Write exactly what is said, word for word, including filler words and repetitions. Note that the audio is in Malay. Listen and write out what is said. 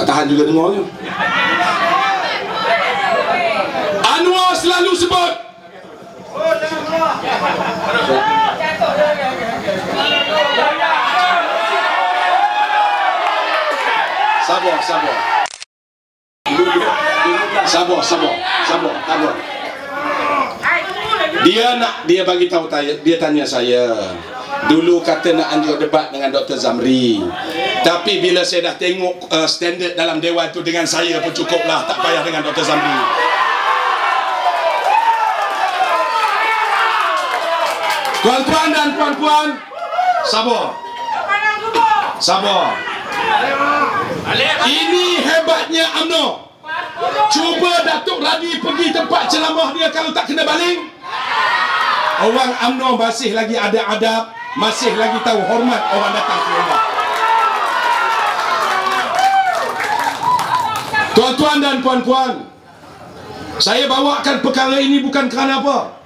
tahan juga dengarnya. Anwar selalu sebut sabar, sabar. Sabar, sabar, sabar, sabar. Dia nak, dia bagi tahu saya, dia tanya saya. Dulu kata nak anjuk debat dengan Doktor Zamri. Tapi bila saya dah tengok uh, standard dalam dewan tu dengan saya pun cukuplah, tak payah dengan Doktor Zamri. Tuan-tuan dan puan-puan, sabar. Sabar. Ini hebatnya U M N O. Cuba Datuk Radi pergi tempat ceramah dia, kalau tak kena baling. Orang U M N O masih lagi ada adab, masih lagi tahu hormat orang datang ke rumah. Tuan-tuan dan puan-puan, saya bawakan perkara ini bukan kerana apa?